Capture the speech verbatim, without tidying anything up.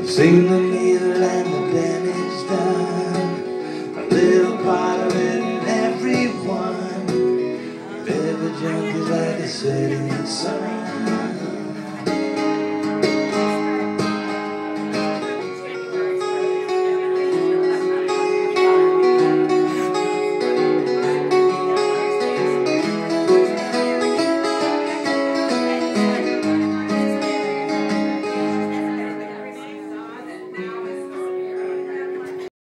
Seen the needle and the damage done, a little part of it in everyone. Every junk is like a setting sun.